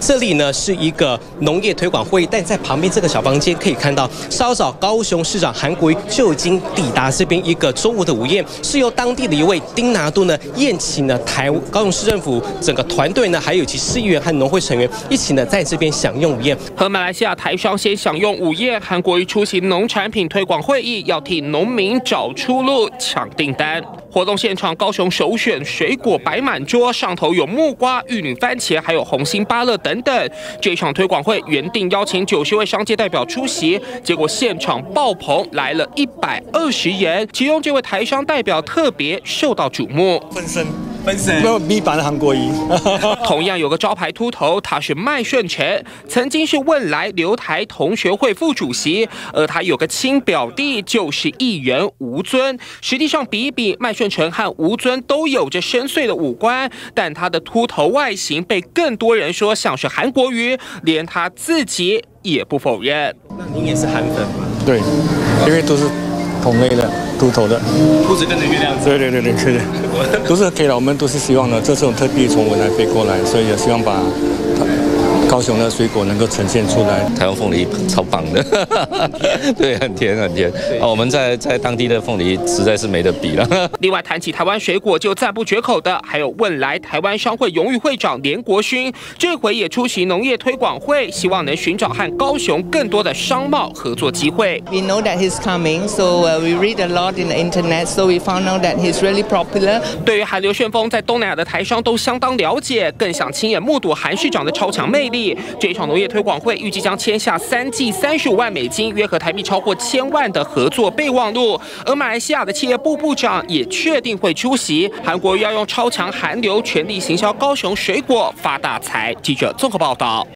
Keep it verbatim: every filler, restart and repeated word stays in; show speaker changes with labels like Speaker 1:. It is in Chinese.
Speaker 1: 这里呢是一个农业推广会议，但在旁边这个小房间可以看到，稍早高雄市长韩国瑜就已经抵达这边一个中午的午宴，是由当地的一位丁拿督呢宴请呢台高雄市政府整个团队呢，还有其市议员和农会成员一起呢在这边享用午宴。
Speaker 2: 和马来西亚台商先享用午宴，韩国瑜出席农产品推广会议，要替农民找出路、抢订单。活动现场，高雄首选水果摆满桌，上头有木瓜、玉女番茄，还有红心芭乐等等。这场推广会原定邀请九十位商界代表出席，结果现场爆棚，来了一百二十人，其中这位台商代表特别受到瞩目。
Speaker 3: 分身。分身没有米版的韩国瑜，
Speaker 2: 同样有个招牌秃头，他是麦顺成，曾经是汶莱留台同学会副主席，而他有个亲表弟就是艺人吴尊。实际上比一比，麦顺成和吴尊都有着深邃的五官，但他的秃头外形被更多人说像是韩国瑜，连他自己也不否认。
Speaker 1: 那您也是韩粉吗？
Speaker 3: 对，因为都是同类的。秃头的，
Speaker 1: 秃子跟着月亮走。
Speaker 3: 对对对对对对，都是可以了。我们都是希望呢，这次我们特地从文莱飞过来，所以也希望把高雄的水果能够呈现出来。
Speaker 4: 台湾凤梨超棒的，对，很甜很甜。啊，我们在在当地的凤梨实在是没得比了。
Speaker 2: 另外谈起台湾水果就赞不绝口的，还有汶莱台湾商会荣誉会长连国勋，这回也出席农业推广会，希望能寻找和高雄更多的商贸合作机会。
Speaker 5: We know that he's coming, so uh, we read a lot in the internet, so we found out that he's really popular.
Speaker 2: 对于韩流旋风，在东南亚的台商都相当了解，更想亲眼目睹韩市长的超强魅力。这一场农业推广会预计将签下三季三十五万美金，约合台币超过千万的合作备忘录。而马来西亚的企业部部长也确定会出席。韩国要用超强韩流全力行销高雄水果发大财。记者综合报道。